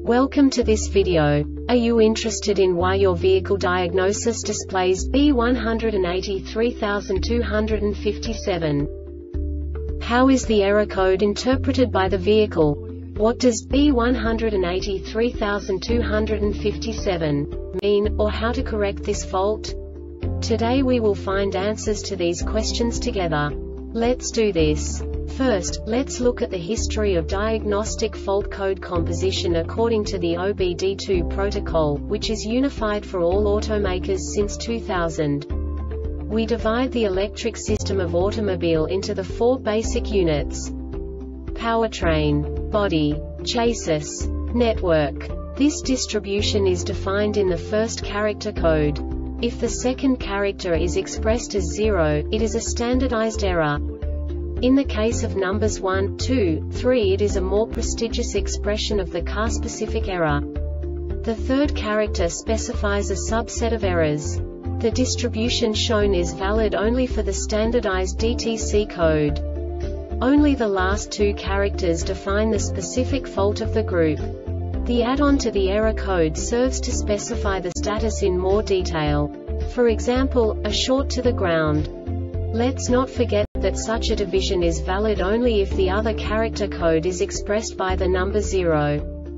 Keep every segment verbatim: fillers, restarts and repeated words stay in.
Welcome to this video. Are you interested in why your vehicle diagnosis displays B one eight three two five seven? How is the error code interpreted by the vehicle? What does B one eight three two five seven mean, or how to correct this fault? Today we will find answers to these questions together. Let's do this. First, let's look at the history of diagnostic fault code composition according to the O B D two protocol, which is unified for all automakers since two thousand. We divide the electric system of automobile into the four basic units: powertrain, body, chassis, network. This distribution is defined in the first character code. If the second character is expressed as zero, it is a standardized error. In the case of numbers one, two, three, it is a more prestigious expression of the car-specific error. The third character specifies a subset of errors. The distribution shown is valid only for the standardized D T C code. Only the last two characters define the specific fault of the group. The add-on to the error code serves to specify the status in more detail. For example, a short to the ground. Let's not forget that such a division is valid only if the other character code is expressed by the number zero.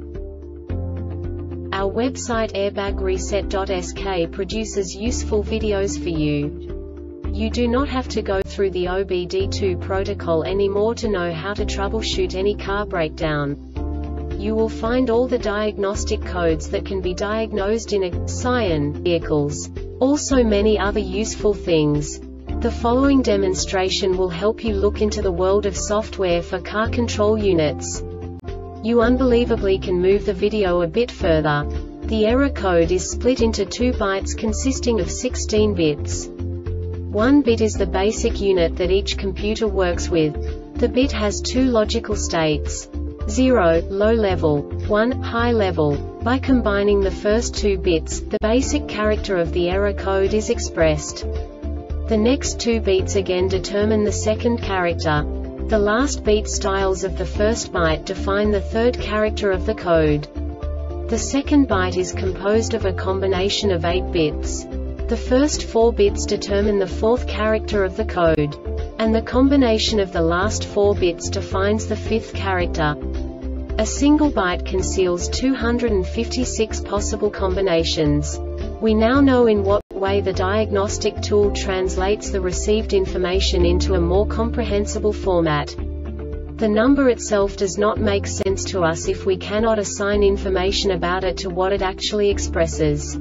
Our website airbag reset dot S K produces useful videos for you. You do not have to go through the O B D two protocol anymore to know how to troubleshoot any car breakdown. You will find all the diagnostic codes that can be diagnosed in a Scion vehicles. Also many other useful things. The following demonstration will help you look into the world of software for car control units. You unbelievably can move the video a bit further. The error code is split into two bytes consisting of sixteen bits. One bit is the basic unit that each computer works with. The bit has two logical states: zero, low level, one, high level. By combining the first two bits, the basic character of the error code is expressed. The next two beats again determine the second character. The last beat styles of the first byte define the third character of the code. The second byte is composed of a combination of eight bits. The first four bits determine the fourth character of the code. And the combination of the last four bits defines the fifth character. A single byte conceals two hundred fifty-six possible combinations. We now know in what way the diagnostic tool translates the received information into a more comprehensible format. The number itself does not make sense to us if we cannot assign information about it to what it actually expresses.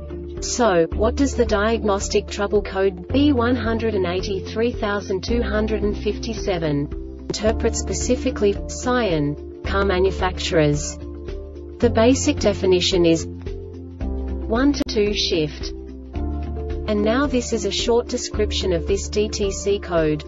So, what does the diagnostic trouble code B one eight three two five seven interpret specifically for Scion car manufacturers? The basic definition is one to two shift. And now this is a short description of this D T C code.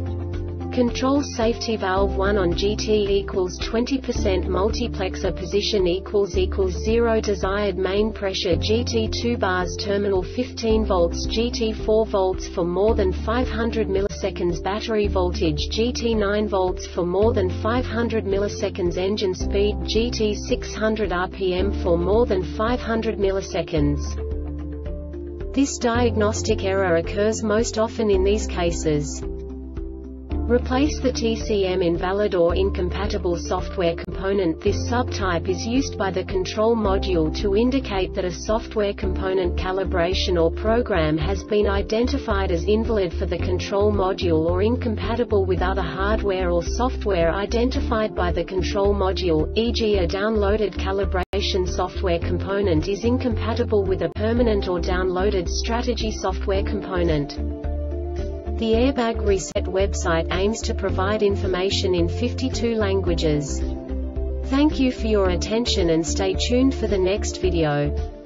Control safety valve one on G T equals twenty percent multiplexer position equals equals zero desired main pressure G T two bars terminal fifteen volts G T four volts for more than five hundred milliseconds battery voltage G T nine volts for more than five hundred milliseconds engine speed G T six hundred R P M for more than five hundred milliseconds. This diagnostic error occurs most often in these cases. Replace the T C M invalid or incompatible software component. This subtype is used by the control module to indicate that a software component calibration or program has been identified as invalid for the control module or incompatible with other hardware or software identified by the control module, for example a downloaded calibration software component is incompatible with a permanent or downloaded strategy software component. The Airbag Reset website aims to provide information in fifty-two languages. Thank you for your attention and stay tuned for the next video.